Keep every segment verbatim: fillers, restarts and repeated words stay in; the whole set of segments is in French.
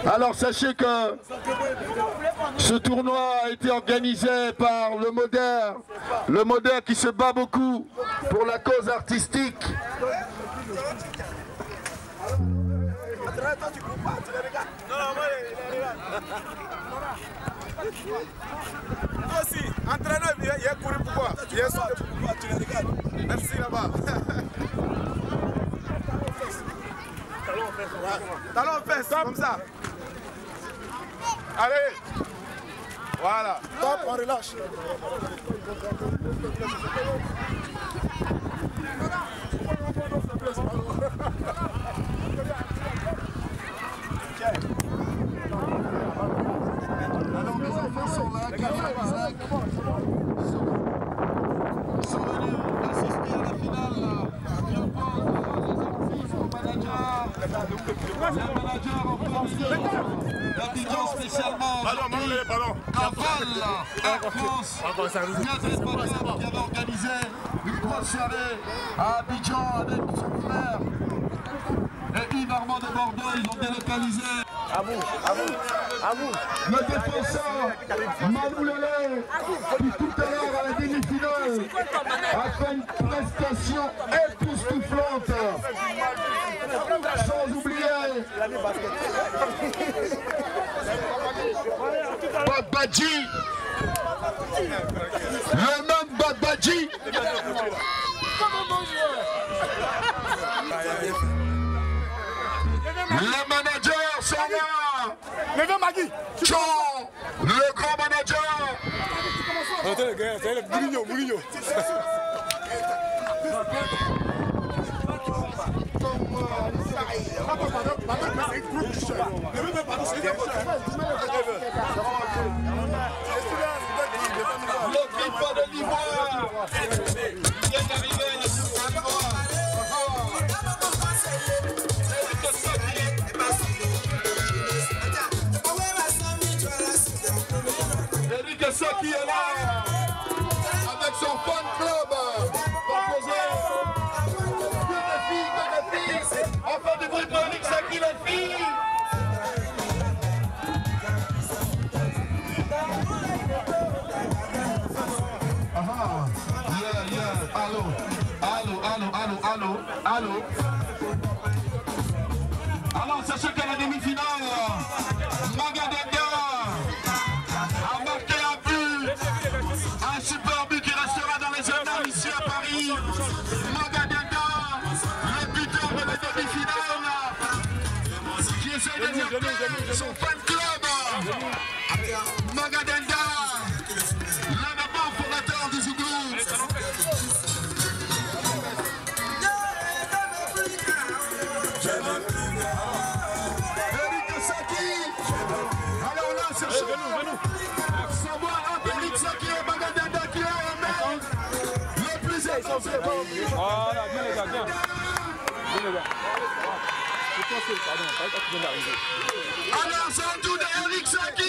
Alors sachez que ce tournoi a été organisé par le Moder, le Moder qui se bat beaucoup pour la cause artistique. Moi aussi, entraîneur, il a couru pourquoi? Il a sauté pourquoi? Tu les regardes. Merci là-bas. Talon en fesse. Talon en fesse, comme ça. Allez. Voilà. Top, on relâche. Alors mes enfants sont là, Karim et Isaac sont venus assister à la finale. Je pose au manager, le manager en premier, l'Abidjan spécialement. Pardon, pardon. Aval, Air France, bien responsable qui avait organisé une grosse soirée à Abidjan avec son frère et Yves Armand de Bordeaux, ils ont délocalisé. À vous, à vous, à vous. Le défenseur Manu Lele, qui tout à l'heure à la demi-finale a fait une prestation époustouflante. Sans oublier Babadji, le même Babadji. Les managers sont là. Levez Magui. Tchon, le grand manager. Attends les gars, c'est le Mourinho, Mourinho. Le FIFA de l'Ivoire vient d'arriver à l'Ivoire. Eric Saki est là avec son fan club composé que de filles, que de filles. Enfin du bruit pour Eric Saki, les filles. Ah, yeah, yeah, allô, allô, allô, allô, allô, allô. Alors sachez qu'à la demi-finale, Magadega a marqué un but, un super but qui restera dans les annales ici à Paris. Magadega, le buteur de la demi-finale, qui essaie de dire son fan club. Magadega, l'un des membres fondateurs du Zouglou. Eric Saki. Alors là, c'est chaud. Savoir entre Eric Saki et Magadenda qui est un mec le plus essentiel. Voilà, bien les gars, bien. Bien les gars. Je pense que, pardon, pas le temps qui vient d'arriver. Alors, c'est un tour d'Eric Saki.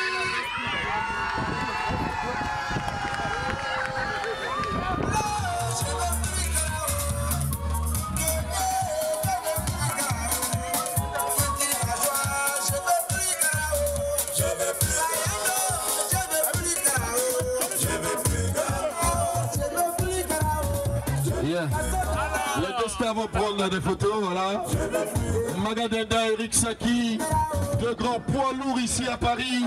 Yeah. Les deux stars vont prendre des photos, voilà. Magadenda, Eric Saki, deux grands poids lourds ici à Paris.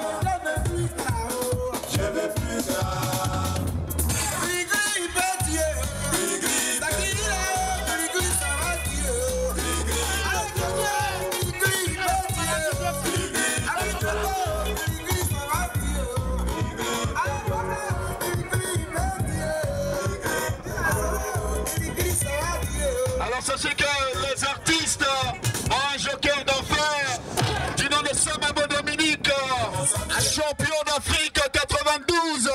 Alors sachez que les artistes ont un joker d'enfer du nom de Samabo Dominique, champion d'Afrique quatre-vingt-douze.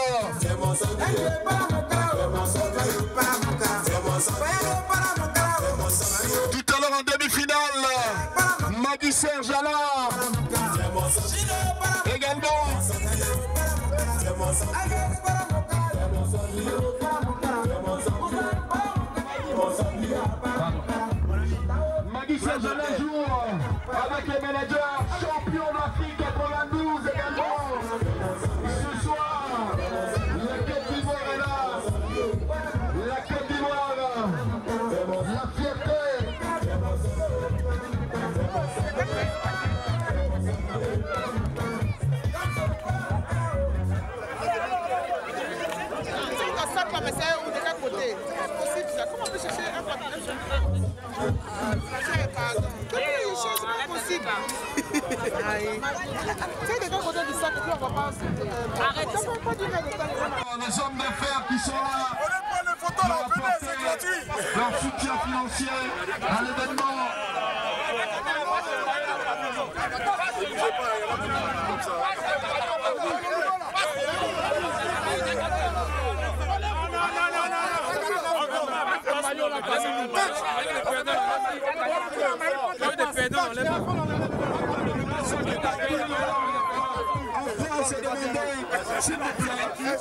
Tout à l'heure en demi-finale, Magui Serge Allard également. Magui Serge Allard joue avec les managers champions. champion d'Afrique quatre-vingt-douze également. Ce soir, la Côte d'Ivoire est là. La Côte d'Ivoire, la fierté. Mais c'est où de quel côté? C'est possible ça. Comment on peut chercher un partenaire? Comment il cherche? C'est pas possible. C'est de quel côté du sac? On va pas. Arrête. Ça peut pas durer le temps. Les hommes d'affaires qui sont là. On est pas les photos là, venez, c'est gratuit. Leur soutien financier à l'événement. Enfin, c'est demandé, s'il vous plaît.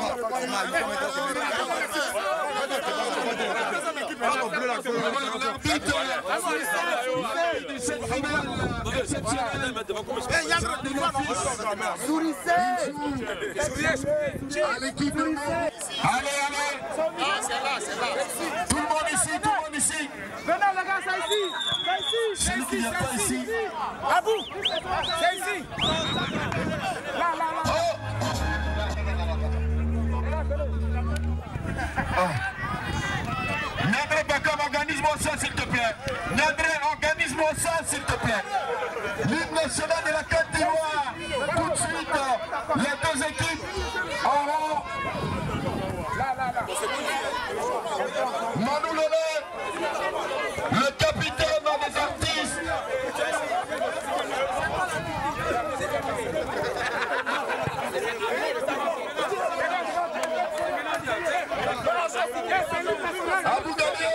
À l'équipe de allez, allez. Ah, c'est là, c'est là. Tout le monde ici, tout le monde ici. Venez les gars, c'est ici. C'est ici. Celui qui vient pas ici. À vous. C'est ici. Là, là, là. Oh. Oh. Nadré Bakam, organise-moi ça s'il te plaît. Nadré, organise-moi ça s'il te plaît. L'hymne national de la Côte d'Ivoire. Tout de suite, les deux équipes auront Manu Lele, le capitaine des artistes. Abou Galié.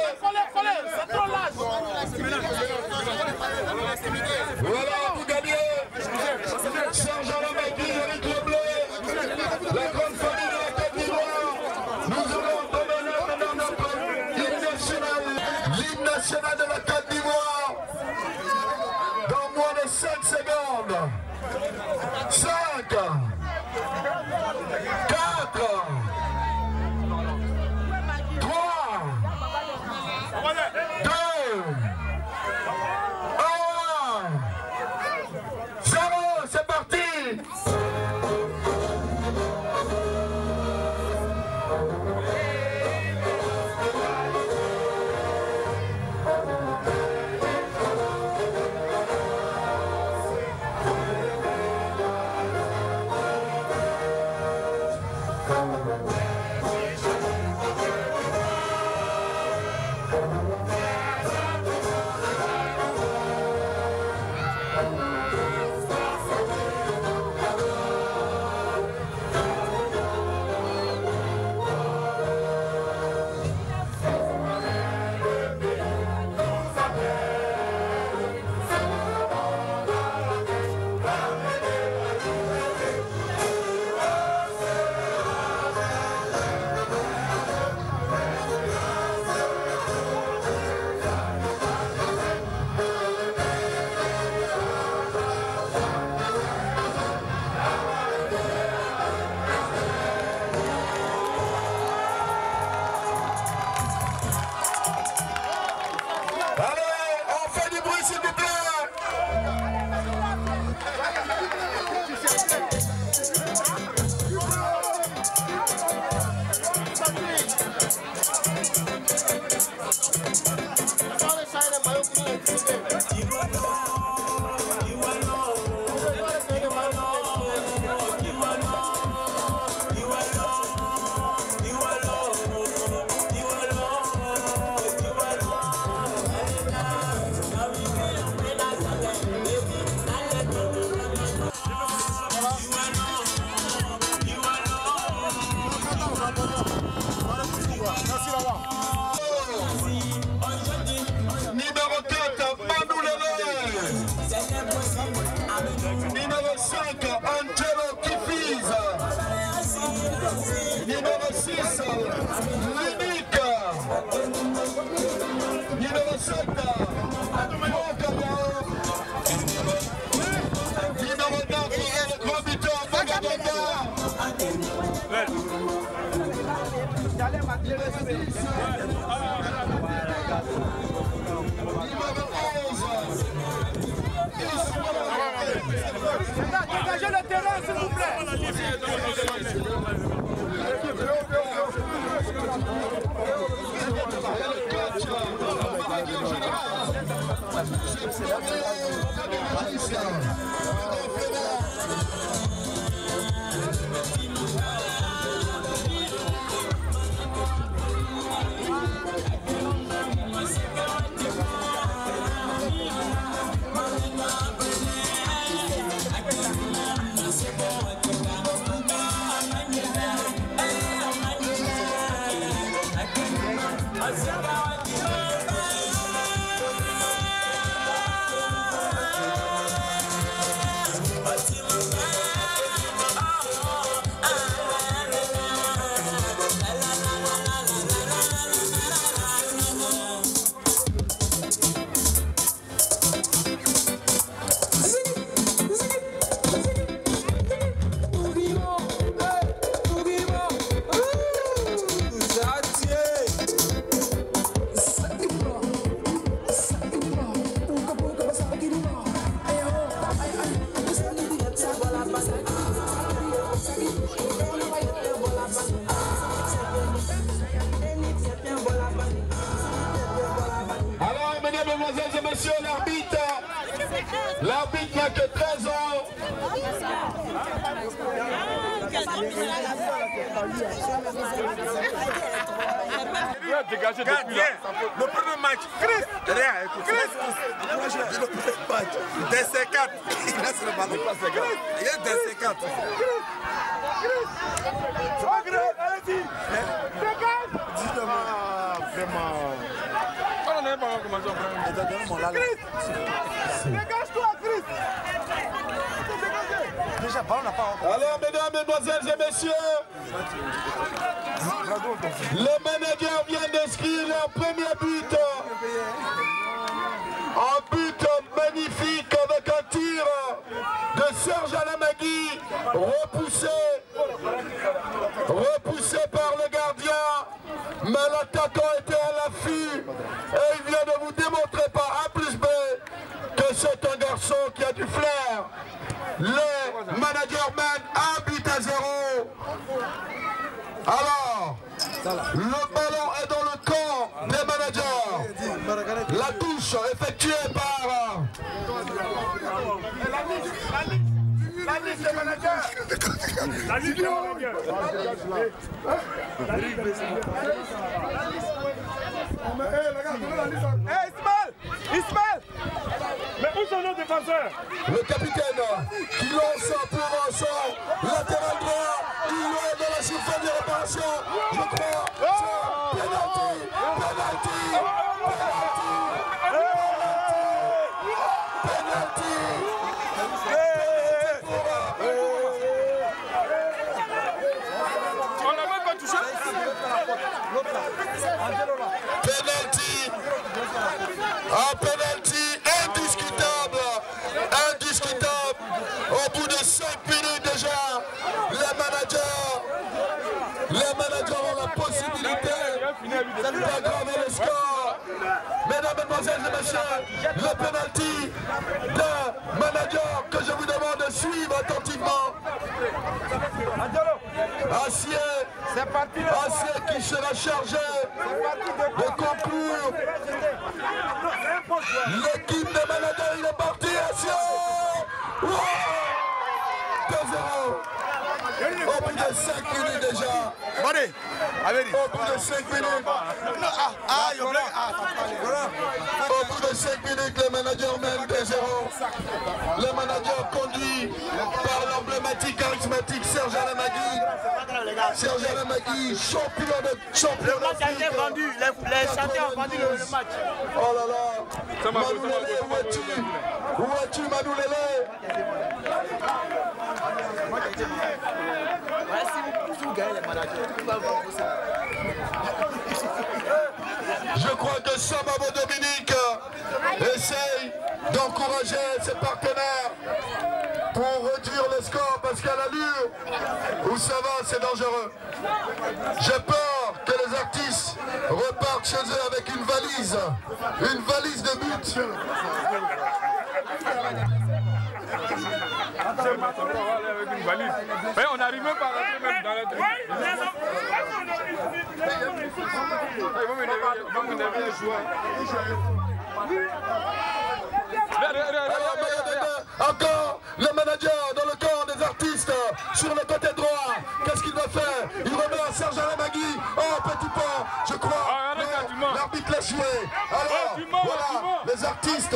Voilà Abou Galié. Sergent Lamagui, Eric Leblé, la grande famille de la Côte d'Ivoire. Nous allons donner maintenant notre hymne national, l'hymne national de la Côte d'Ivoire. Dans moins de cinq secondes. cinq, quatre, trois, deux, un, zéro, c'est parti! Numéro sept, Mesdemoiselles et messieurs, l'arbitre, l'arbitre n'a que treize ans. Dégagé depuis là. Le premier match, Chris, rien, écoute. Chris, le premier match, D C quatre, il laisse le ballon. Il y a D C quatre. C'est pas grave, allez-y. Dégage. Dis-le-moi. Vraiment. On n'a pas commencé à prendre. Chris, dégage-toi, Chris. Déjà, ballon n'a pas encore. Alors, mesdames, mesdemoiselles et messieurs, le manager vient d'inscrire leur premier but. Un but magnifique avec un tir de Serge Alamagui, repoussé, repoussé par le gardien, mais l'attaquant était à l'affût et il vient de vous démontrer par A plus B que c'est un garçon qui a du flair. Le manager mène un but à zéro. Alors, le ballon est dans le camp des managers. La touche effectuée par... La liste des managers. La liste des managers. La liste des managers. Hey, Ismaël! Ismaël! Mais où sont nos défenseurs? Le capitaine qui lance pour son latéral droit. Il est dans la surface de réparation. Je crois. C'est penalty. Penalty. Penalty. On n'a même pas touché. Penalty. Un penalty indiscutable. Indiscutable. Au bout de cinq minutes déjà, les managers, les managers ont la possibilité d'aggraver le score. Mesdames, mesdemoiselles et messieurs, le penalty d'un manager que je vous demande de suivre attentivement. Acier, Acier qui sera chargé de conclure. L'équipe des managers, il est parti, Acier. deux zéro. Au bout de cinq minutes déjà. Au bout de cinq minutes. Au bout de cinq minutes, le manager mène deux zéro. Le manager conduit par l'emblématique charismatique Serge Alamagui. Serge Alamagui, champion de champion Le match a été vendu, les, les champions ont vendu le, le match. Oh là là. Manoulélé, où es-tu? Où es-tu, Manoulélé? Je crois que Samabo Dominique essaye d'encourager ses partenaires pour réduire le score parce qu'à l'allure où ça va, c'est dangereux. J'ai peur que les artistes repartent chez eux avec une valise, une valise de buts. avec une valise. Mais on n'arrive même pas à rentrer même dans la truc. Encore le manager dans le camp des artistes sur le côté droit. Qu'est-ce qu'il va faire? Il remet à Serge Alain Magui. Oh, petit pas, je crois. Ah, l'arbitre l'a joué. Alors, oh, voilà, les artistes.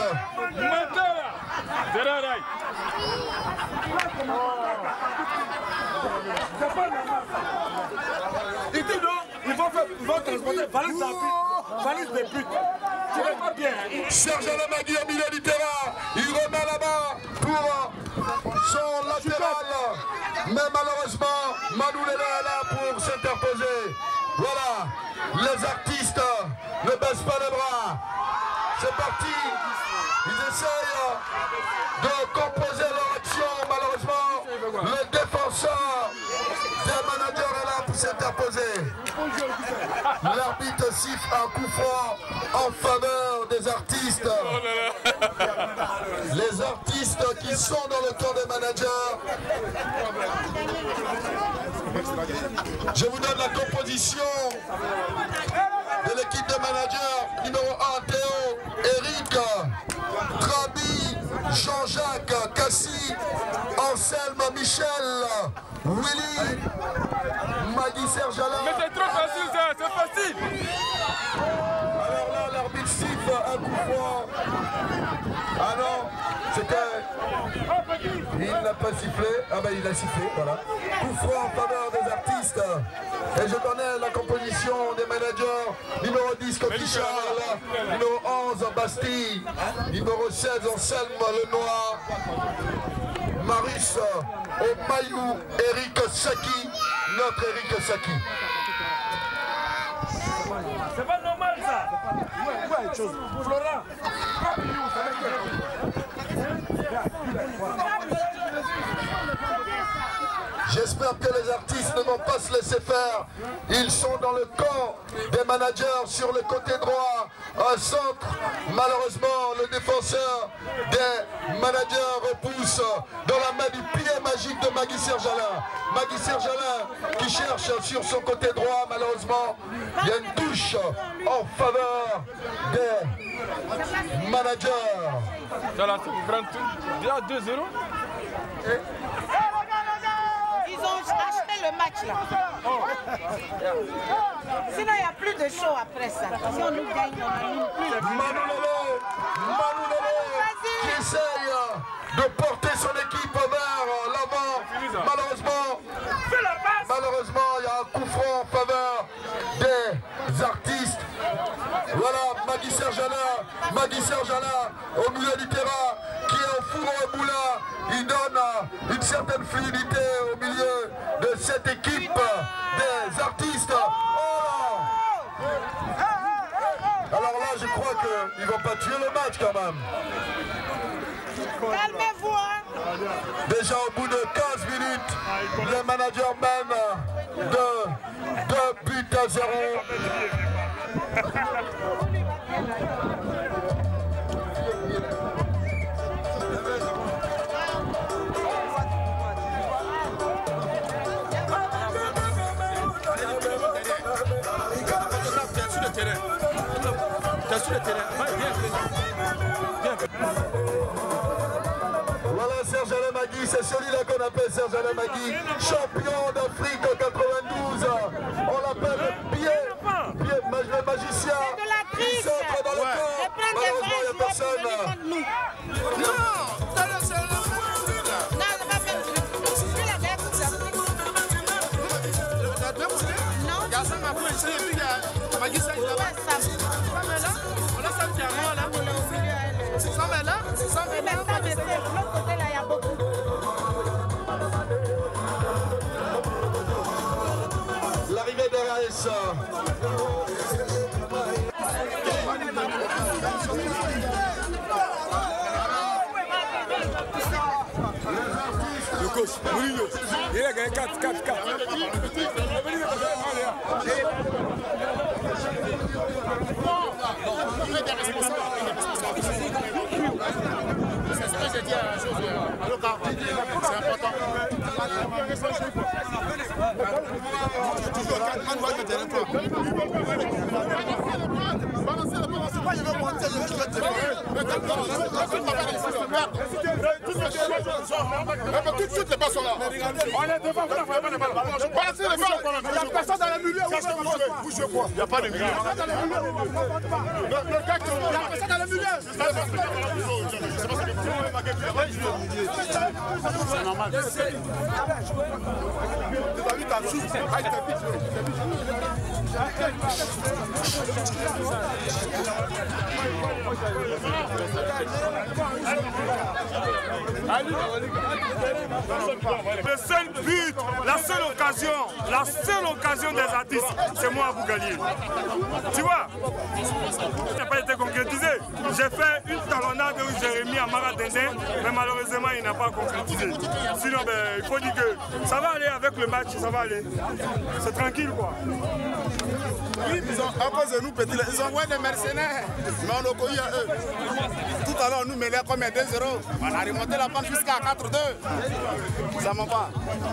Il dit non, ils vont faire, ils vont transporter valise d'arbitre, valise de but. Serge Alain Magui au milieu du terrain. Il remet la main pour son latéral. Mais malheureusement, Manu Lele est là pour s'interposer. Voilà, les artistes ne baissent pas les bras. C'est parti. Ils essayent de composer leur action. Malheureusement, le défenseur des managers est là pour s'interposer. L'arbitre siffle un coup franc en faveur des artistes. Les artistes qui sont dans le camp des managers. Je vous donne la composition de l'équipe de managers. Numéro un, Théo, Eric, Trabi, Jean-Jacques, Cassie, Anselme, Michel, Willy, Magui, Serge Alain. Mais c'est trop facile ça, c'est facile. Alors là, l'arbitre siffle un coup franc. Ah non, c'était... Il n'a pas sifflé. Ah ben il a sifflé, voilà. Coup franc en faveur des artistes. Et je connais la composition des managers. Numéro dix, Coquille Charles. Numéro onze, Bastille. Numéro seize, Anselme Lenoir. Marius Omayou, Eric Saki. Notre Eric Saki. C'est pas normal ça. Ouais, chose. Florent. J'espère que les artistes ne vont pas se laisser faire. Ils sont dans le camp des managers sur le côté droit. Un centre, malheureusement, le défenseur des managers repousse dans la main du pied magique de Magui Serge Alain. Magui Serge Alain qui cherche sur son côté droit, malheureusement. Il y a une touche en faveur des managers. Ça là, c'est prend tout. Déjà deux zéro. Ils ont acheté le match là. Oh. Sinon il n'y a plus de show après ça. Si on nous gagne, on n'anime plus. Manu Lele, Manu Lele qui essaye de porter son équipe vers l'avant. Malheureusement, malheureusement, il y a un coup franc en faveur des artistes. Voilà, Magui Serge Alain, Magui Serge Alain au milieu du terrain qui est au four au moulin. Il donne une certaine fluidité au milieu de cette équipe des artistes. Oh! Alors là, je crois qu'ils ne vont pas tuer le match quand même. Calmez-vous, hein. Déjà au bout de quinze minutes, les managers mènent de deux buts à zéro. Sur le terrain. Voilà Serge Alain Magui, c'est celui-là qu'on appelle Serge Alain Magui, champion d'Afrique en quatre-vingt-douze. On l'appelle le pied, pied, le magicien. Il s'entre dans le camp. Malheureusement, il n'y a personne. Non, l'arrivée de Raes. Le coach, Mourinho, il a gagné quatre quatre quatre. C'est ce que j'ai dit à la chose. C'est important. Toutes les personnes là. On est devant, vous n'avez pas de balle. Balancez les balles. Il n'y a personne dans le milieu. Bougez quoi. Il n'y a pas de milieu. Le gars qui il y a personne dans le milieu. C'est normal. Tu as vu ta chou. Le seul but, la seule occasion, la seule occasion des artistes, c'est moi à Bougalier. Tu vois, ça n'a pas été concrétisé. J'ai fait une talonnade où j'ai remis à Maradene, mais malheureusement il n'a pas concrétisé. Sinon, ben, il faut dire que ça va aller avec le match, ça va aller. C'est tranquille quoi. Oui, ils ont, à cause de nous, petits, ils ont envoyé des mercenaires, mais on a connu à eux. Tout à l'heure, on nous mêlait comme un deux zéro. On a remonté la pente jusqu'à quatre deux. Ça m'en va.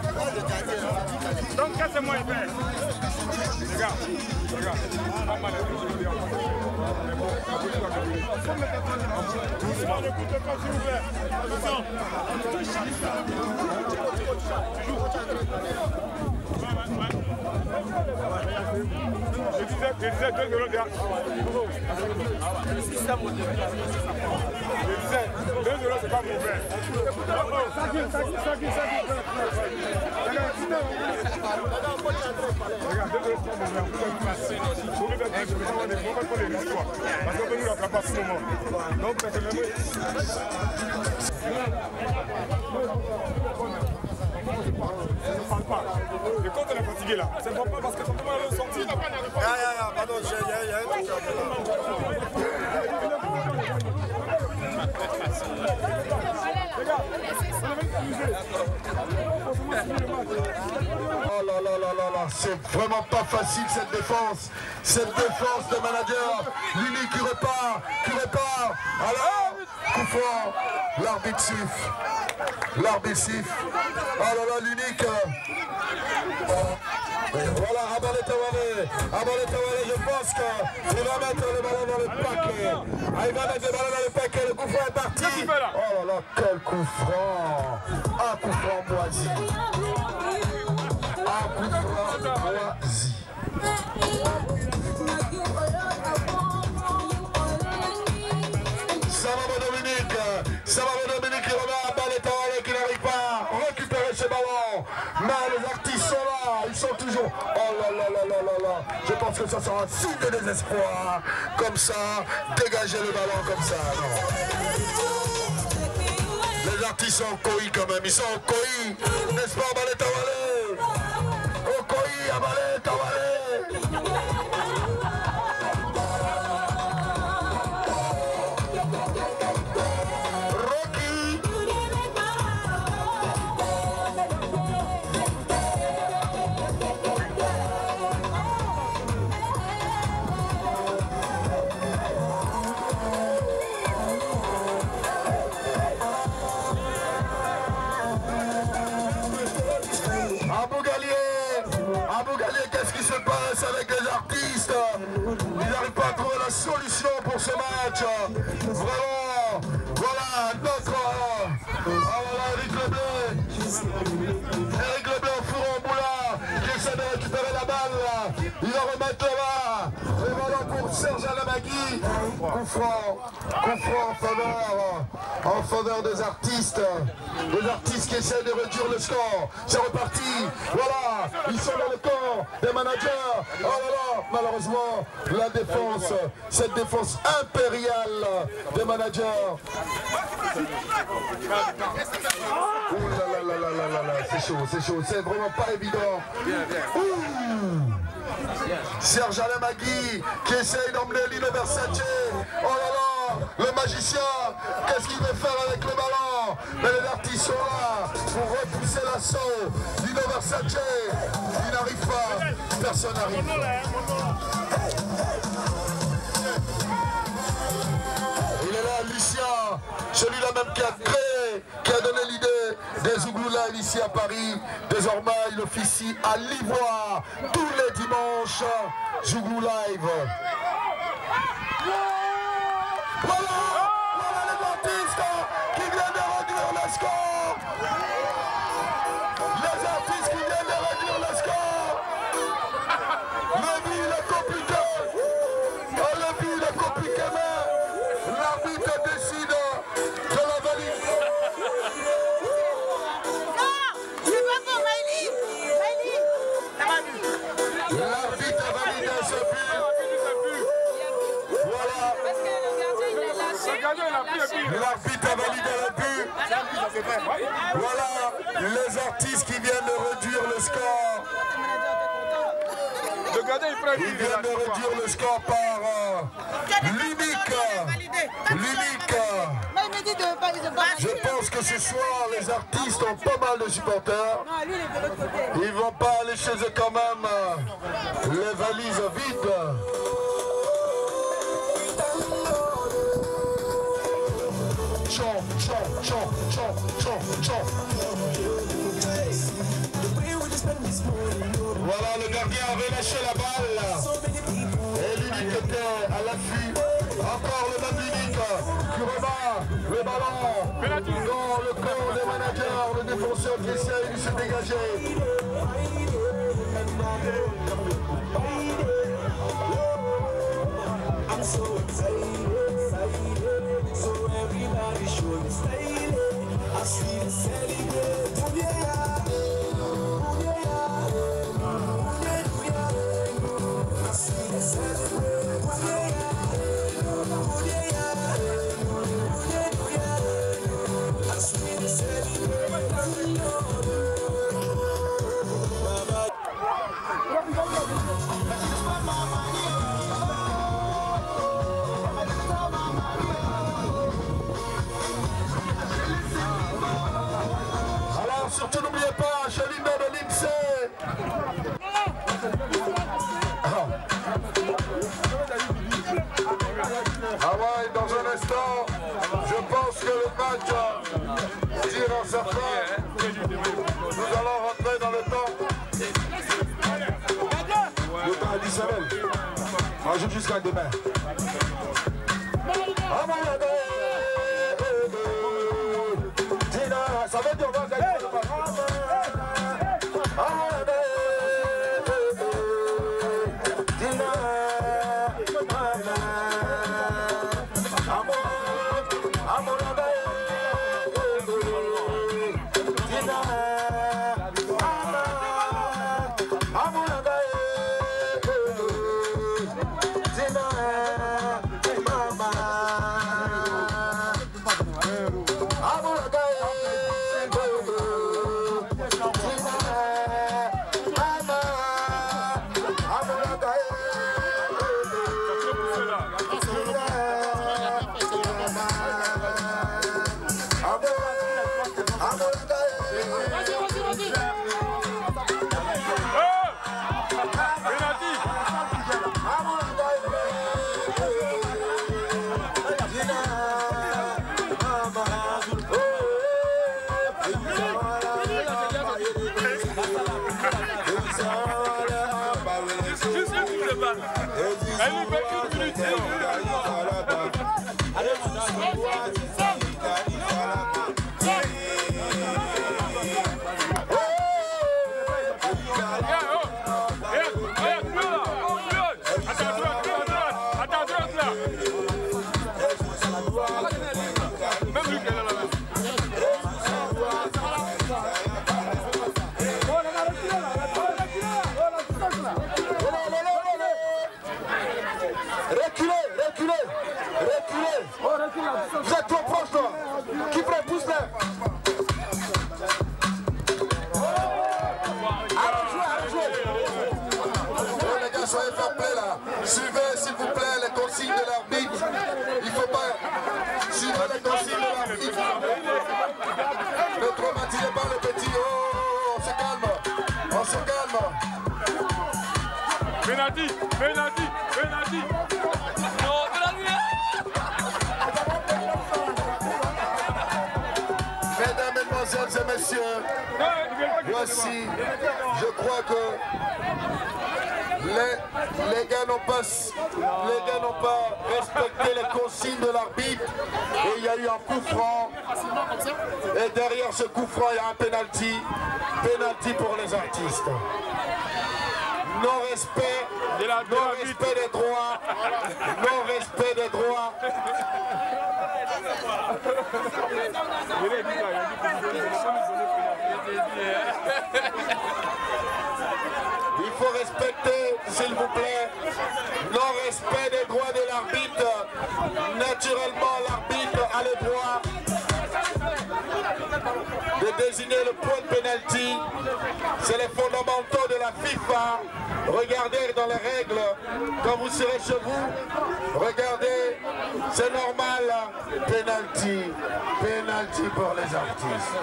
Donc, qu'est-ce que moi il fait? Regarde, regarde. Doucement, n'écoutez pas s'il vous plaît. Attention. Je disais, je disais deux zéro derrière. Je disais, deux zéro c'est pas mauvais. Ça qui, ça qui, ça qui, ça qui. Regarde, deux zéro c'est pas mauvais. Il faut mettre des histoires. Parce qu'on peut nous rattraper à tout moment. Donc, personnellement. Ne parle pas. Et quand on est fatigué là, c'est pas parce que quand on est sorti, il n'a pas n'arrive pas. Ya, ya, ya, pardon, il y a un truc. Oh là là là là là, c'est vraiment pas facile cette défense. Cette défense de manager. Lini qui repart, qui repart. Alors, coup fort, l'arbitre siffle. L'arbitre siffle. Oh là là, l'unique. Voilà, Abale Tawale. Abale Tawale, je pense qu'il va mettre le ballon dans le paquet. Ah, il va mettre le ballon dans le paquet. Le coup franc est parti. Oh là là, quel coup franc. Un coup franc moisi. Un coup franc moisi. Ça va Dominique. Ça va Dominique qui remet à Abale Tawale qui n'arrive pas à récupérer ce ballon. Mais les artistes sont là. Ils sont toujours. Oh là là là là là là. Je pense que ça sera un signe de désespoir. Comme ça, dégager le ballon comme ça. Non. Les artistes sont en coï quand même. Ils sont en coï. N'est-ce pas, Abale Tawale? Au coï, Abale Tawale. Avec les artistes, ils n'arrivent pas à trouver la solution pour ce match. Vraiment, voilà notre. Ah voilà Eric Leblé. Eric Leblé au four en boulard qui essaie de récupérer la balle. Il va remettre là-bas. Et voilà pour Serge Alamagui. Coup franc, coup franc en faveur, en faveur des artistes. Les artistes qui essaient de réduire le score. C'est reparti. Voilà, ils sont dans le corps des managers. Oh là là, malheureusement, la défense, cette défense impériale des managers. Ouh là là là là là là là, c'est chaud, c'est chaud, c'est vraiment pas évident. Ouh. Serge Alamagui qui essaye d'emmener Lino Versace. Oh là là, le magicien, qu'est-ce qu'il veut faire avec le ballon? Mais les artistes sont là pour repousser l'assaut. Lino Versace, il n'arrive pas, personne n'arrive. Il est là, Lucien, celui-là même qui a créé, qui a donné l'idée des Zouglou Live ici à Paris. Désormais, il officie à l'Ivoire tous les dimanches. Zouglou Live. Voilà, voilà les artistes qui viennent de réduire le score. Les artistes qui viennent de réduire le score. Le vie est compliqué. Le vie est compliqué, mais l'arbitre décide de la valise. L'arbitre a validé ce but. Voilà. L'arbitre a validé le but. Voilà les artistes qui viennent de réduire le score. Ils viennent de réduire le score par euh, l'unique. L'unique. Je pense que ce soir, les artistes ont pas mal de supporters. Ils vont pas aller chez eux quand même. Les valises vides. Chant, chant, chant, chant, chant, chant. Voilà, le gardien avait lâché la balle. Et l'unique était à l'affût. Encore le même unique qui rebat le ballon dans le camp des managers. Le défenseur qui essaye de se dégager. Alors surtout n'oubliez pas, chez l'immeuble de l'I N S E E. Ah ouais, dans un instant, je pense que le match tire en sa fin. Nous allons rentrer dans le temps. Le temps additionnel. On joue jusqu'à demain. Ça veut dire on va gagner le match. Vous êtes trop proche là. Qui prend pousse là. Allez jouer, allez jouer. Oh, les gars, soyez fair play là. Suivez s'il vous plaît les consignes de l'arbitre. Il faut pas. Suivez les consignes de l'arbitre. Ne traumatisez pas les petits. Oh, on se calme. On se calme. Benati, Benati, Benati. Mesdames, Mesdemoiselles et messieurs, fois-ci, je crois que les, les gars n'ont pas, les gars n'ont pas respecté les consignes de l'arbitre et il y a eu un coup franc. Et derrière ce coup franc, il y a un penalty. Penalty pour les artistes. Non-respect, non-respect des droits, non-respect des droits. Il faut respecter, s'il vous plaît, non-respect des droits de l'arbitre. Naturellement, l'arbitre a le droit de désigner le point de pénalty. C'est les fondamentaux de la FIFA. Regardez dans les règles, quand vous serez chez vous, regardez, c'est normal. Pénalty, pénalty pour les artistes.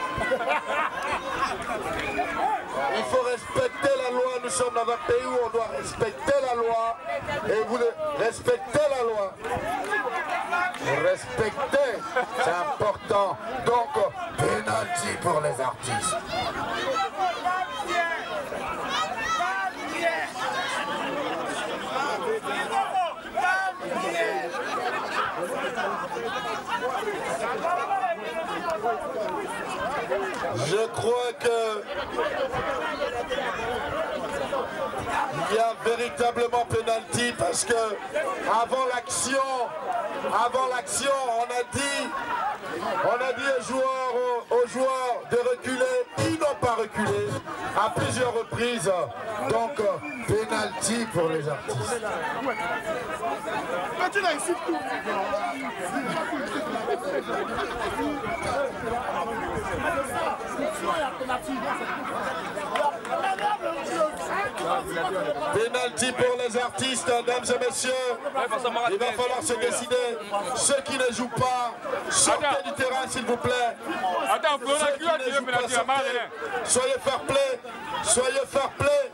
Il faut respecter la loi, nous sommes dans un pays où on doit respecter la loi et vous respectez la loi. Respecter, c'est important. Donc, pénalty pour les artistes. Je crois que il y a véritablement pénalty parce que avant l'action, avant l'action, on a dit, on a dit aux joueurs, aux, aux joueurs de reculer, ils n'ont pas reculé à plusieurs reprises. Donc pénalty pour les artistes. Pénalty pour les artistes, mesdames et messieurs. Il va falloir se décider. Ceux qui ne jouent pas, sortez du terrain s'il vous plaît. Attends, Ceux qui ne jouent pas, sortez. Soyez fair play. Soyez fair play.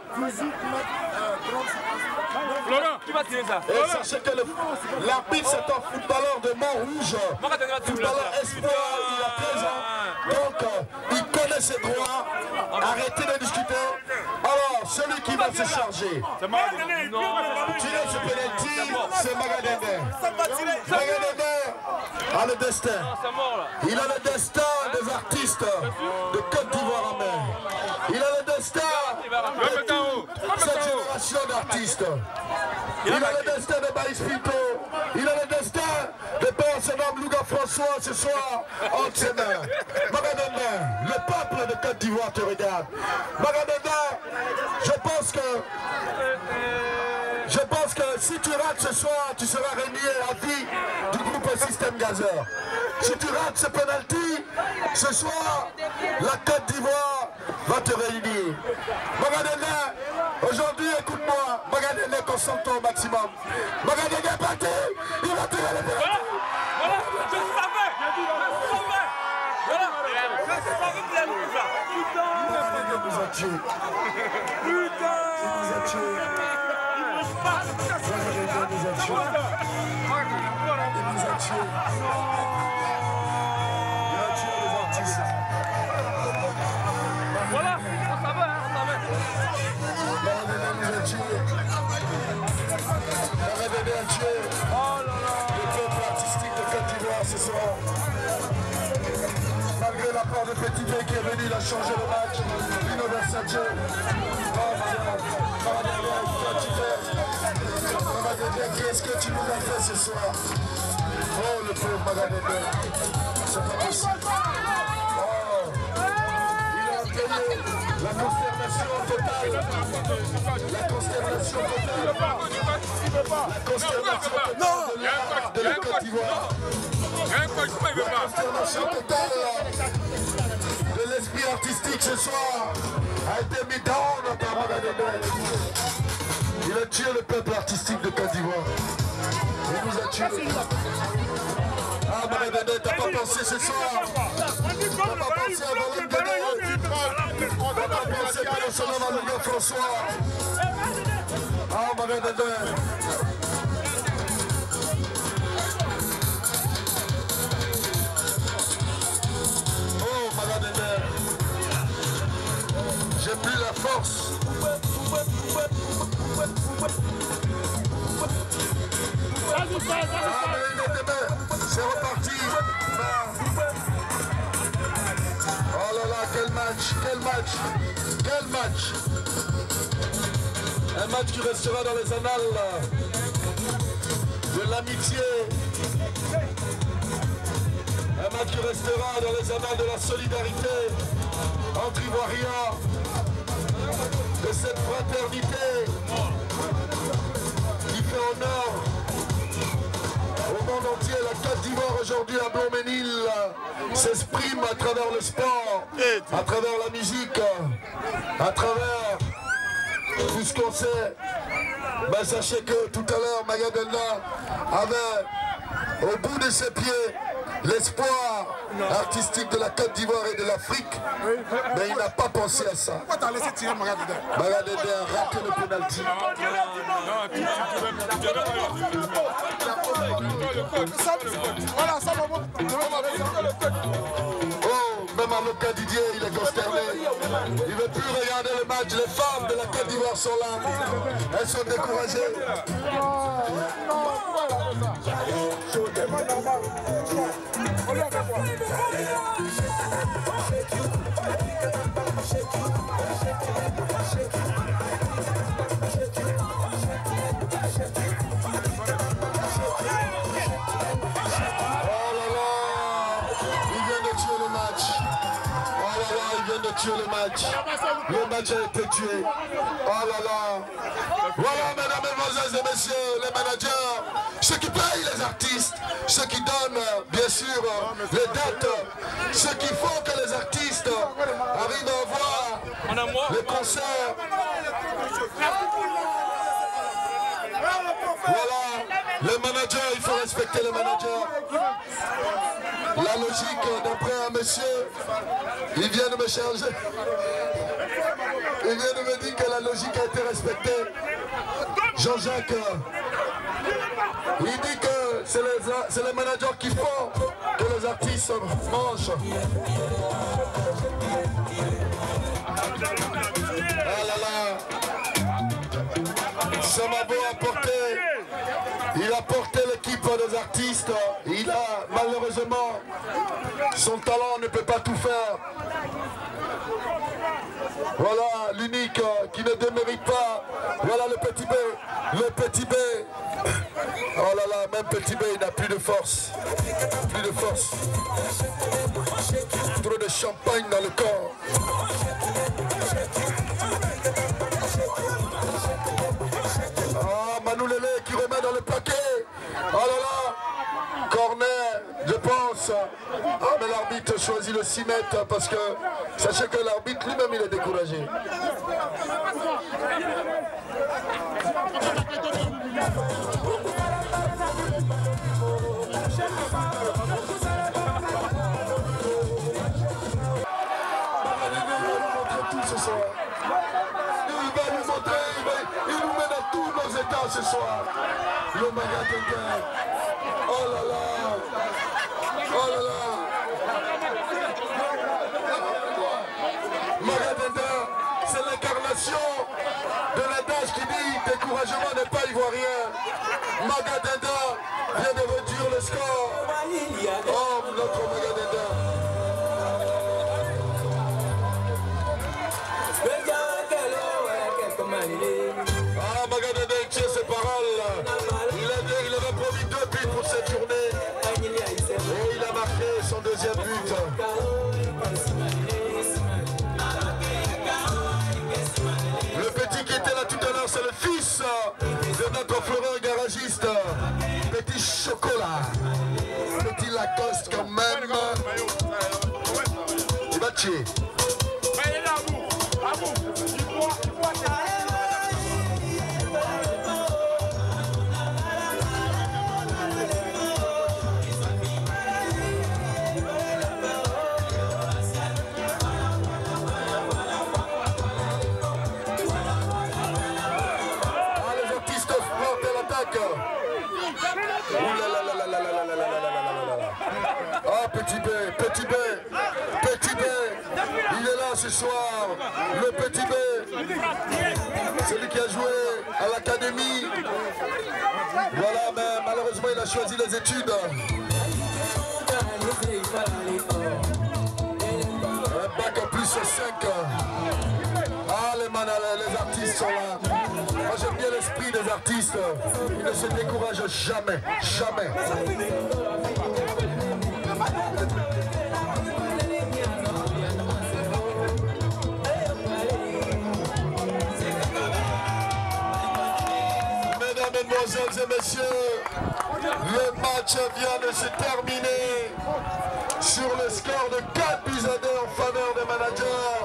Florent, tu vas tirer ça. Et sachez que l'arbitre c'est un footballeur de Montrouge. Footballeur espoir, il a treize ans. Donc il connaît ses droits. Arrêtez de discuter. Alors, celui qui va se charger. Tirer ce penalty, c'est Magadende. Magadende a le destin. Il a le destin des artistes de Côte d'Ivoire en main. Il a le destin de cette génération d'artistes. Il a le destin de Baïs Pinto. Il a le destin de père se nomme Louga François ce soir entre ses mains. Magadende, le peuple de Côte d'Ivoire te regarde. Magadende, je pense que je pense que si tu rates ce soir, tu seras renié à vie du groupe Système Gazeur. Si tu rates ce penalty, ce soir, la Côte d'Ivoire va te réunir. Magadende, aujourd'hui, écoute-moi, Magadende, concentre-toi au maximum. Magadende est parti, il va tirer le penalty. Voilà, je savais, je savais. Voilà, je savais qu'il allait faire ça. Putain, il nous a tués. putain, Il nous a tués. il mange pas. Il nous a tués. Il nous a tués. Il a tué les artistes. Voilà, on savait, hein, on savait. Magadende nous a tués. Magadende a tué. Oh là là. Le peuple artistique de Côte d'Ivoire ce soir. Malgré la part de Petit Bay qui est venu, il a changé le match. Lino Versace. Oh Magadende, Magadende, Magadende, qu'est-ce que tu nous as fait ce soir? Oh le pauvre Magadende. C'est pas possible. Oh. Il a payé la consternation totale. La consternation totale. La consternation totale de la Côte d'Ivoire. La consternation totale de l'esprit artistique ce soir a été mis down par Magadende. Il a tué le peuple artistique de Côte d'Ivoire. Il nous a tué. Ah Magadende, t'as pas pensé ce soir. T'as pas pensé à Valentin. T'as pas pensé à son nom à Louga François. Ah Magadende. Oh Magadende. C'est reparti. Oh là là, quel match, quel match, quel match. Un match qui restera dans les annales de l'amitié. Un match qui restera dans les annales de la solidarité entre Ivoiriens, de cette fraternité qui fait honneur au monde entier. La Côte d'Ivoire aujourd'hui à Bloménil s'exprime à travers le sport, à travers la musique, à travers tout ce qu'on sait. Ben, sachez que tout à l'heure Magadena avait au bout de ses pieds l'espoir artistique de la Côte d'Ivoire et de l'Afrique, mais il n'a pas pensé à ça. Pourquoi t'as laissé tirer Magadena? Magadena a raté le penalty. Oh, même Avocat Didier, il est consterné. Il ne veut plus regarder le match. Les femmes de la Côte d'Ivoire sont là. Elles sont découragées. Tuer le match. Le match a été tué. Oh là là. Voilà, mesdames, mesdemoiselles et messieurs, les managers, ceux qui payent les artistes, ceux qui donnent, bien sûr, les dates, ceux qui font que les artistes arrivent à voir les concerts. Voilà, les managers, il faut respecter les managers. La logique, d'après un monsieur, il vient de me changer. Il vient de me dire que la logique a été respectée. Jean-Jacques, il dit que c'est les, les managers qui font que les artistes mangent. Ah là là, ça m'a beau apporter. Il a porté l'équipe des artistes. Il a malheureusement, son talent ne peut pas tout faire. Voilà l'unique qui ne démérite pas. Voilà le petit B. Le petit B. Oh là là, même petit B, il n'a plus de force. Plus de force. Trop de champagne dans le corps. Ah, Manu Lélé qui remet dans le paquet. Oh là là. Corner, je pense. Ah, mais l'arbitre choisit le six mètres parce que sachez que l'arbitre lui-même il est découragé. Ce soir, le Magadena. Oh là là. Oh là là. Magadena, c'est l'incarnation de l'adage qui dit découragement n'est pas ivoirien. Magadena vient de réduire le score. Oh, notre Magadena. Ah, Magadena tient ses paroles. Il, a, il avait promis deux buts pour cette journée. Et il a marqué son deuxième but. Le petit qui était là tout à l'heure, c'est le fils de notre Florent garagiste. Petit chocolat. Petit Lacoste quand même. Il va tuer. Ah, petit B, petit B, petit B, il est là ce soir, le petit B, celui qui a joué à l'académie. Voilà, mais malheureusement, il a choisi les études. Un bac en plus sur cinq. Ah, les, man, les artistes sont là. Moi, j'aime bien l'esprit des artistes. Ils ne se découragent jamais, jamais. Mesdemoiselles et messieurs, le match vient de se terminer sur le score de quatre buts à deux en faveur des managers.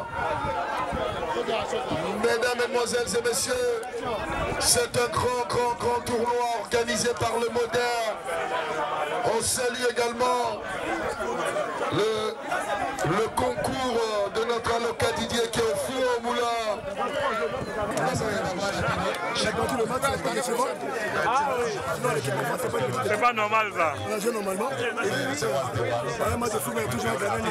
Mesdames, Mesdemoiselles et messieurs, c'est un grand, grand, grand tournoi organisé par le Moderne. On salue également le, le concours de notre avocat Didier qui est au four au moulin. C'est pas normal ça. On a joué normalement. Un match de foot, mais toujours gagné.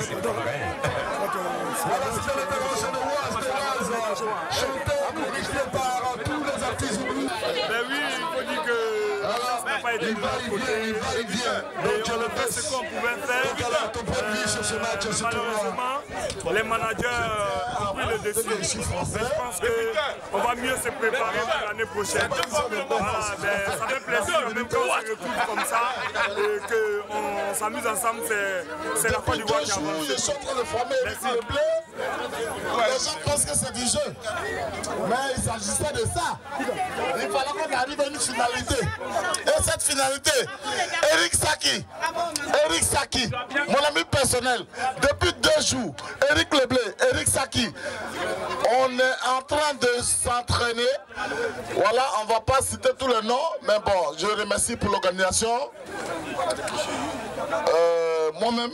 Chanteur corrigé par tous les artistes. Ben oui, il faut dire que ça n'a pas été de notre côté. Et on a fait ce qu'on pouvait faire. Euh, malheureusement, les managers ont pris le dessus. Mais je pense qu'on va mieux se préparer pour l'année prochaine. Voilà, ben, ça fait plaisir même quand on se retrouve comme ça et qu'on s'amuse ensemble. C'est la Côte d'Ivoire qui avance. Ils sont en train de former avec le blé. Les gens pensent que c'est du jeu. Mais il s'agissait de ça. Il fallait qu'on arrive à une finalité. Et cette finalité, Eric Saki, Eric Saki, mon ami personnel, depuis deux jours, Eric Leblé, Eric Saki, on est en train de s'entraîner. Voilà, on ne va pas citer tous les noms, mais bon, je remercie pour l'organisation. Euh, Moi-même.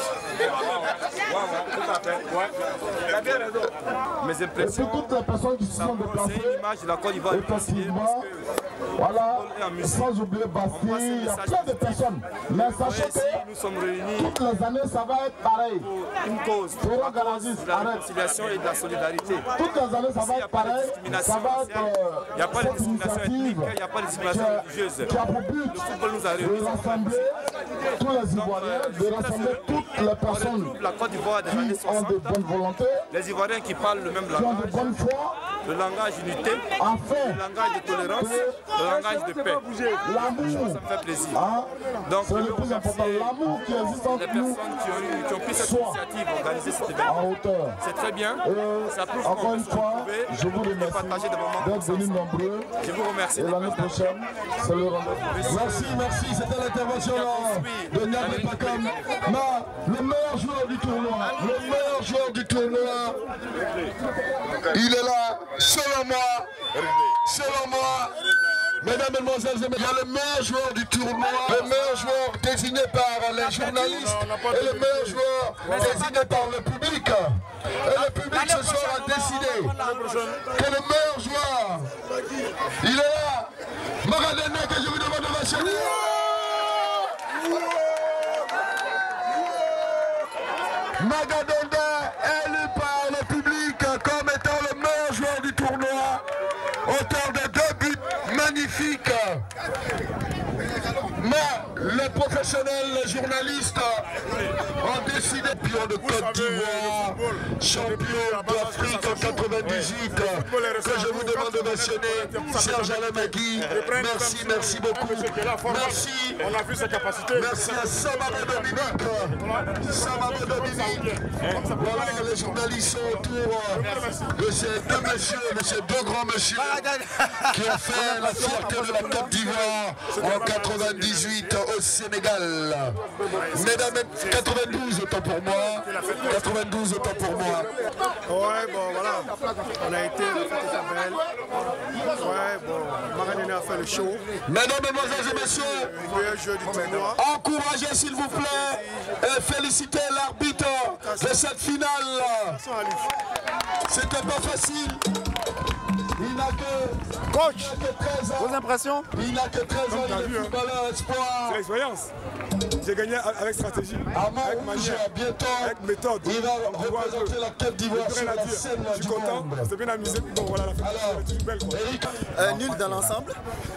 Mes impressions, toutes les personnes qui se sont déplacées, c'est une image de la Côte d'Ivoire. effectivement, voilà, sans oublier Bastille, il y a plein de personnes. Mais sachez que nous sommes réunis toutes les années, ça va être pareil. pour une cause, Pour la cause organiser, de la arrête. réconciliation et de la solidarité. Toutes les années, ça va être pareil. Ça va être Il n'y a pas de cette discrimination ethnique, initiative il n'y a pas de discrimination religieuse. qui a pour but Le football nous a de réunis. rassembler tous les Ivoiriens, de rassembler toutes les On personnes retrouve la Côte d'Ivoire des années qui ont de soixante. bonne volonté, Les Ivoiriens qui parlent le même qui ont de langage, bonne foi, le langage unité, afin le langage de tolérance, le langage de paix. l'amour. Ça me fait plaisir. Hein? Donc, C'est je le veux plus remercier important, l'amour qui existe entre les nous personnes qui ont, eu, qui ont pris cette Soit. initiative d'organiser cet à événement. hauteur. C'est très bien. Et Ça prouve encore qu'on une peut se fois, retrouver je vous et remercie partager des moments comme d'être ça. venus nombreux. Je vous remercie. Et l'année prochaine, c'est le rendez-vous. Merci, merci. C'était l'intervention de Niamey Pakam. Le meilleur joueur du tournoi, le meilleur joueur du tournoi, il est là, selon moi, selon moi. Mesdames, Mesdemoiselles et Messieurs, il y a le meilleur joueur du tournoi, le meilleur joueur désigné par les journalistes et le meilleur joueur désigné par le public. Et le public ce soir a décidé que le meilleur joueur, il est là. Magadena, que je vous demande de m'enchaîner. Magadena, élu par le public comme étant le meilleur joueur du tournoi, auteur de deux buts magnifiques. Mais les professionnels, les journalistes ont décidé, champion de Côte d'Ivoire, champion d'Afrique en quatre-vingt-dix-huit, que je vous demande de mentionner, Serge Alain Magui. Merci, merci beaucoup. Merci. On a vu sa capacité. Merci à Samara Dominique. Samara Dominique. Voilà, les journalistes sont autour de ces deux messieurs, de ces deux grands messieurs qui ont fait la fierté de la Côte d'Ivoire en quatre-vingt-dix-huit au Sénégal. Mesdames, quatre-vingt-douze autant pour moi. quatre-vingt-douze autant pour moi. Ouais, bon, voilà. On a été, la fête était belle. Ouais, bon, Magadena a fait le show. Mesdames, Mesdemoiselles et Messieurs, Le meilleur jeu du tournoi. encouragez s'il vous plaît et félicitez l'arbitre de cette finale. C'était pas facile. Il n'a n'a que, Coach, il n'a que treize ans. vos impressions? Il n'a que treize ans, il est vu, hein. footballeur espoir. C'est l'expérience. J'ai gagné avec stratégie, avec manière, bientôt, avec méthode. il va On voit un peu. représenter la Côte d'Ivoire sur la scène Je suis content, on s'est bien amusé. Bon, voilà, la finale est toujours belle. Quoi. Euh, nul dans l'ensemble.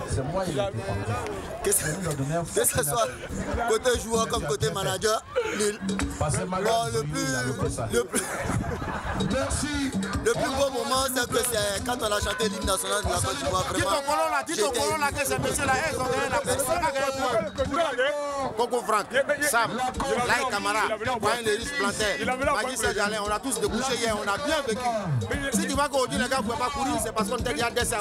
Que ce que ce soit côté joueur comme côté manager, nul. Bon, le plus, le plus, Merci. le plus beau moment, c'est que c'est quand on a chanté l'hymne national de la Côte d'Ivoire. Dis ton colon là, dis ton colon là que ces messieurs là, ils ont gagné la personne. Coco Franck, Sam, Laï Camara, Brian Léris Planter, Magui Sajalin, on a tous débouché hier, on a bien vécu. Si tu vois qu'aujourd'hui les gars ne pouvaient pas courir, c'est parce qu'on t'a dit à dessin.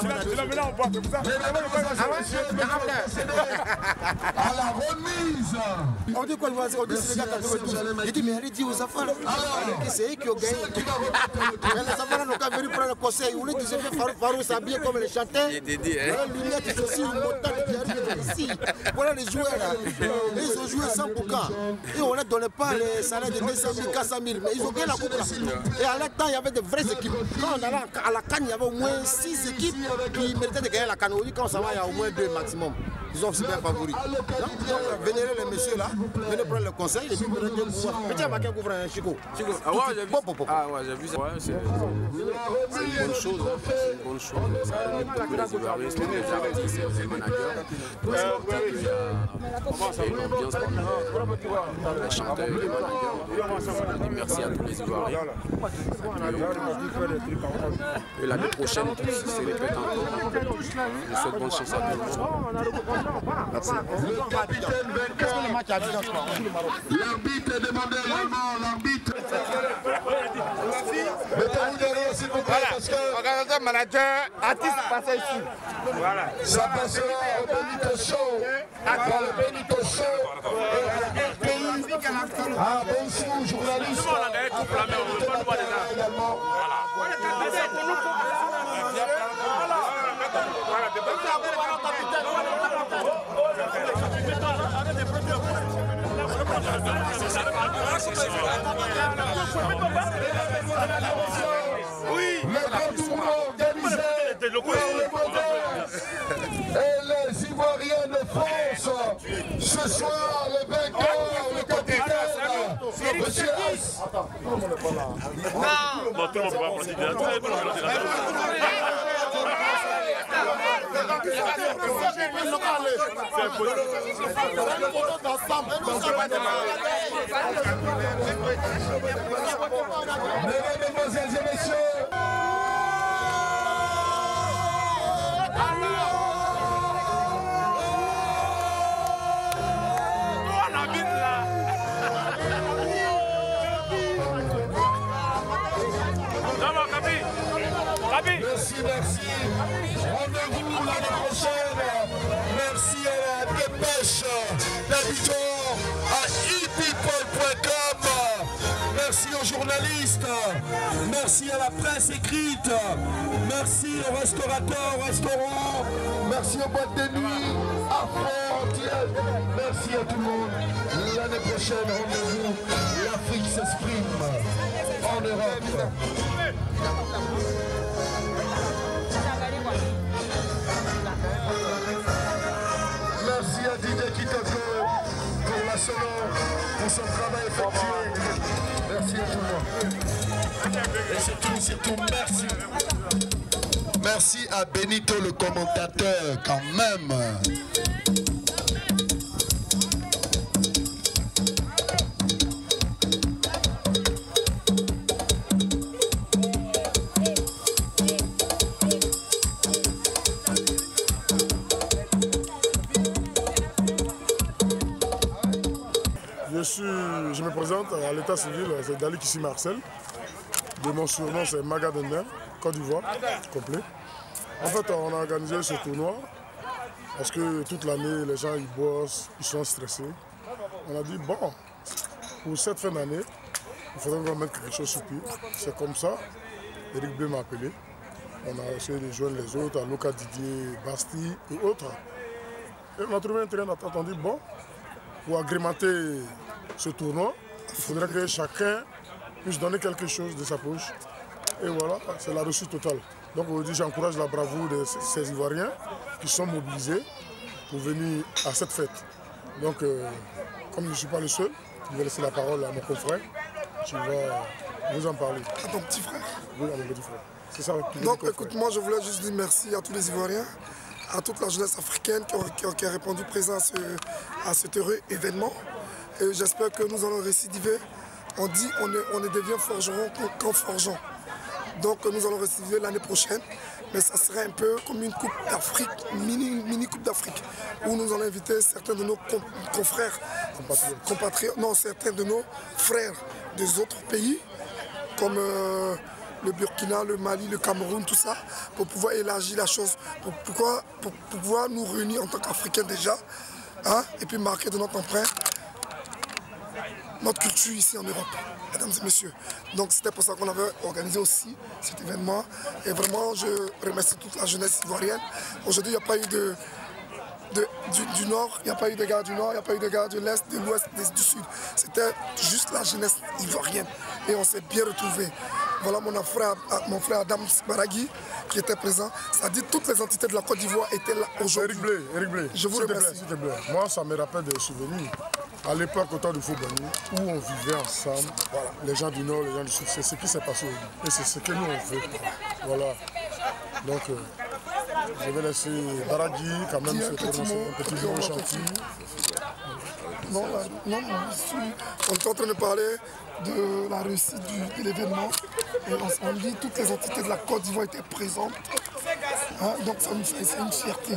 À la remise. On dit quoi, on dit c'est les gars quatre-vingt-douze. Il dit, mais elle dit aux enfants, c'est eux qui ont gagné. Mais les enfants n'ont qu'à venir prendre le conseil. On dit que j'ai fait Farou s'habiller comme les chanteurs. Voilà les lunettes, ils sont aussi une montagne qui arrive ici. Voilà les joueurs là. Ils ont joué cent pour cent. Et on ne donnait pas les salaires de deux cent mille, quatre cent mille. Mais ils ont gagné la coupe là. Et à l'instant, il y avait de vraies équipes. Quand on allait à la Cannes, il y avait au moins six équipes qui méritaient de gagner la Cannes. Quand on s'en va, il y a au moins deux maximum. Ils ont aussi bien favori. Donc, donc vénérez les messieurs là, venez prendre le conseil et puis venez bien pouvoir. Petit à Maquin couvre un Chico. Chico. Ah ouais, j'ai vu ça. Ah ouais, j'ai vu ça. Ouais, c'est une bonne chose. Hein. C'est une bonne chose. Ça aide beaucoup les Ivoiriens, c'est les artistes, les managers. C'est important qu'il y a une ambiance parmi les chanteurs et les managers. Je dis merci à tous les Ivoiriens. Et l'année prochaine, c'est répète encore. Je souhaite bonne chance à tout le monde. Merci. L'arbitre est demandé également, l'arbitre. Mettez-vous derrière s'il vous plaît parce que Organisateur, manager, artiste, passez ici. Voilà. ça passera au Benito Show. Dans le Benito Show. Ah, bonjour, journaliste. Également. Oui. Le grand tournoi organisé et les Ivoiriens de France. Ce soir, le vainqueur, le capitaine, Monsieur S. Mesdames, Mesdemoiselles et Messieurs, merci, merci. Rendez-vous l'année prochaine. Merci à la dépêche d'habitants à e people point com. Merci aux journalistes. Merci à la presse écrite. Merci aux restaurateurs, aux restaurants. Merci aux boîtes de nuit, à Frontières. Merci à tout le monde. L'année prochaine, rendez-vous. L'Afrique s'exprime en Europe. Merci à Didier Kitoko pour la solo, pour son travail effectué. Merci à tout le monde. Et surtout, surtout, merci. Merci à Benito le commentateur quand même. Je, suis, je me présente à l'état civil, c'est Dali Kissi Marcel. De mon surnom, c'est Magadender, Côte d'Ivoire, complet. En fait, on a organisé ce tournoi parce que toute l'année, les gens ils bossent, ils sont stressés. On a dit, bon, pour cette fin d'année, il faudrait qu'on mette quelque chose sur pied. C'est comme ça, Eric B m'a appelé. On a essayé de joindre les autres, Aloka Didier, Basti et autres. Et on a trouvé un terrain d'attente. On dit, bon, pour agrémenter ce tournoi, il faudrait que chacun puisse donner quelque chose de sa poche. Et voilà, c'est la reçue totale. Donc aujourd'hui, j'encourage la bravoure de ces Ivoiriens qui sont mobilisés pour venir à cette fête. Donc, euh, comme je ne suis pas le seul, je vais laisser la parole à mon confrère. Tu vas nous en parler. À ton petit frère. Oui, à mon petit frère. C'est ça. Donc, écoute, moi, je voulais juste dire merci à tous les Ivoiriens, à toute la jeunesse africaine qui, ont, qui, ont, qui a répondu présent à, ce, à cet heureux événement. Et j'espère que nous allons récidiver. On dit on, est, on est devient forgeron qu'en forgeant. Donc, nous allons récidiver l'année prochaine. Mais ça serait un peu comme une coupe d'Afrique, mini, mini coupe d'Afrique, où nous allons inviter certains de nos confrères, compatriotes, compatriotes non, certains de nos frères des autres pays, comme euh, le Burkina, le Mali, le Cameroun, tout ça, pour pouvoir élargir la chose, pour, pourquoi, pour, pour pouvoir nous réunir en tant qu'Africains déjà, hein, et puis marquer de notre empreinte notre culture ici en Europe, mesdames et messieurs. Donc c'était pour ça qu'on avait organisé aussi cet événement. Et vraiment, je remercie toute la jeunesse ivoirienne. Aujourd'hui, il n'y a pas eu de, de, du, du Nord, il n'y a pas eu de gars du Nord, il n'y a pas eu de gars de l'Est, de l'Ouest, du Sud. C'était juste la jeunesse ivoirienne. Et on s'est bien retrouvés. Voilà mon frère, mon frère Adam Baragui qui était présent. Ça dit que toutes les entités de la Côte d'Ivoire étaient là aujourd'hui. Eric Blé, Eric Blé, je vous remercie. Te plaît. Moi, ça me rappelle des souvenirs. À l'époque, au temps du Foubani, où on vivait ensemble, voilà, les gens du Nord, les gens du Sud, c'est ce qui s'est passé aujourd'hui. Et c'est ce que nous on veut. Voilà. Donc, euh, je vais laisser Baragui quand même se prononcer un petit mot gentil. Non, non, non, on est en train de parler de la réussite du, de l'événement. Et on, on dit que toutes les entités de la Côte d'Ivoire étaient présentes. Hein, donc ça nous fait c'est une fierté.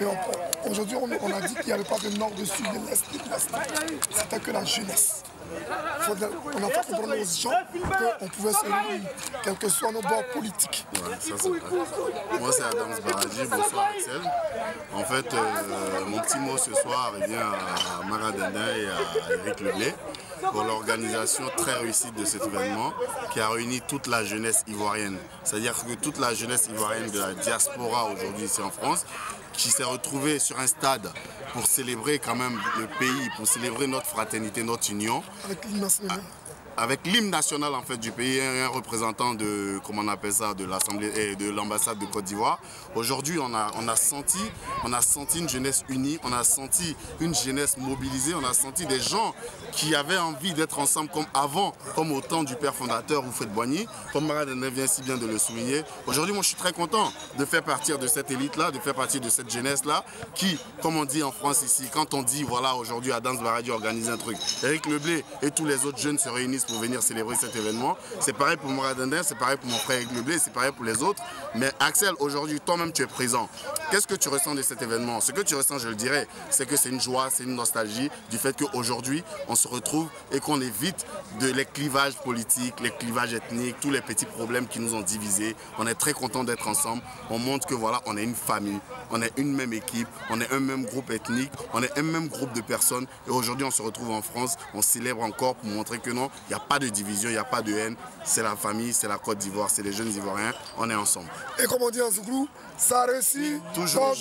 Et aujourd'hui, on, on a dit qu'il n'y avait pas de nord, de sud, de l'est, de l'ouest. C'était que la jeunesse. Faudrait, on a fait comprendre aux gens qu'on pouvait se réunir, quels que soient nos bords politiques. Ouais, ça c'est vrai. Moi c'est Adams Baragui, bonsoir Axel. En fait, euh, mon petit mot ce soir revient à Mara Dindin et à Eric Leblé pour l'organisation très réussie de cet événement qui a réuni toute la jeunesse ivoirienne. C'est-à-dire que toute la jeunesse ivoirienne de la diaspora aujourd'hui ici en France qui s'est retrouvée sur un stade pour célébrer quand même le pays, pour célébrer notre fraternité, notre union. Avec l'hymne national. Avec l'hymne national en fait du pays, un représentant de, comment on appelle ça, de l'Assemblée et de l'ambassade de Côte d'Ivoire. Aujourd'hui, on a, on a senti, on a senti une jeunesse unie, on a senti une jeunesse mobilisée, on a senti des gens qui avaient envie d'être ensemble comme avant, comme au temps du père fondateur Oufouette Boigny, comme Mara Dindin vient si bien de le souligner. Aujourd'hui, moi, je suis très content de faire partie de cette élite-là, de faire partie de cette jeunesse-là, qui, comme on dit en France ici, quand on dit, voilà, aujourd'hui, Adams Baragui organise un truc, Eric Leblé et tous les autres jeunes se réunissent pour venir célébrer cet événement. C'est pareil pour Mara Dindin, c'est pareil pour mon frère Eric Leblé, c'est pareil pour les autres. Mais Axel, aujourd'hui, toi-même, tu es présent. Qu'est-ce que tu ressens de cet événement? Ce que tu ressens, je le dirais, c'est que c'est une joie, c'est une nostalgie du fait qu'aujourd'hui, on se retrouve et qu'on évite de les clivages politiques, les clivages ethniques, tous les petits problèmes qui nous ont divisés. On est très content d'être ensemble. On montre que voilà, on est une famille, on est une même équipe, on est un même groupe ethnique, on est un même groupe de personnes. Et aujourd'hui, on se retrouve en France, on célèbre encore pour montrer que non, il n'y a pas de division, il n'y a pas de haine. C'est la famille, c'est la Côte d'Ivoire, c'est les jeunes Ivoiriens, on est ensemble. Et comme on dit en Zouglou, ça réussit toujours.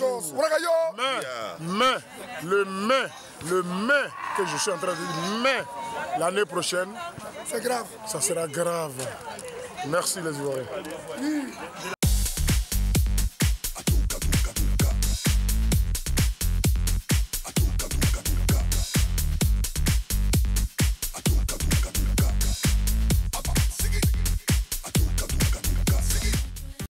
Mais, mais, le mais, le mais que je suis en train de dire, mais l'année prochaine, c'est grave. Ça sera grave. Merci les Ivoiriens. Oui.